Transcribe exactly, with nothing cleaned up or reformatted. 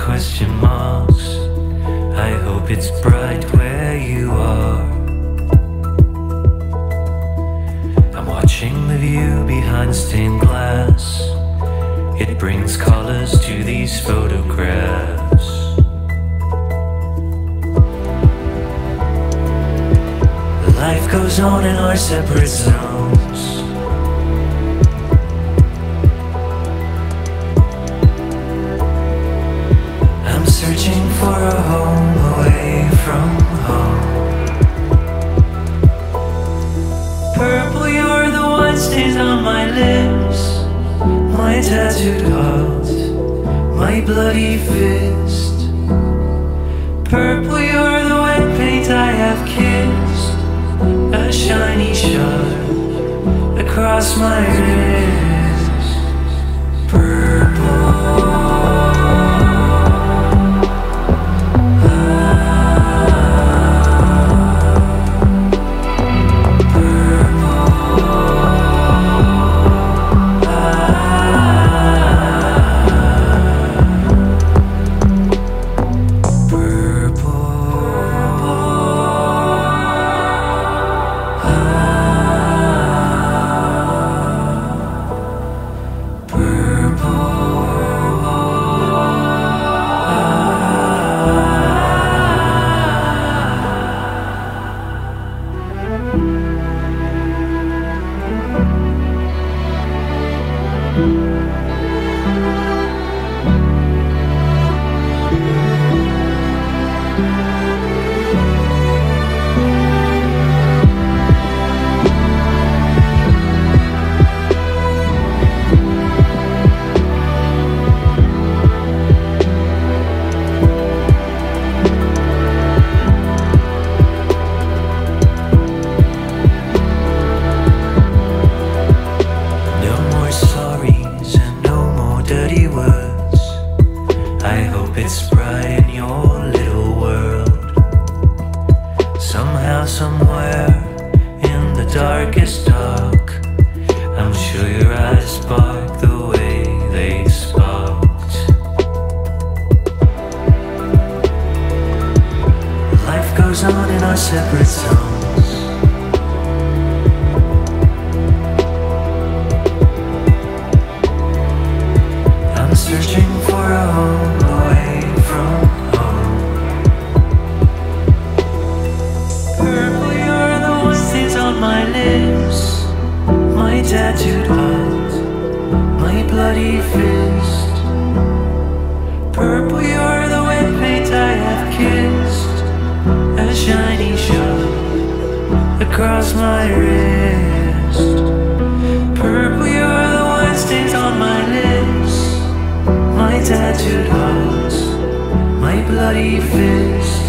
question marks. I hope it's bright where you are. I'm watching the view behind stained glass. It brings colors to these photographs. Life goes on in our separate zones. I'm searching for a home away from home. Purple, you're the wine stains on my lips, my tattooed heart, my bloody fist. Purple, you're the wet paint I have kissed, a shiny shard across my wrist. Purple. I hope it's bright in your little world. Somehow, somewhere, in the darkest dark, I'm sure your eyes spark the way they sparked. Life goes on in our separate zones. I'm searching for a home away from home. Purple, you're the one stains on my lips, my tattooed heart, my bloody fist. Purple, you're the wet paint I have kissed, a shiny shard across my wrist. Purple, you're the one stains on my lips, my tattooed heart, my bloody fist.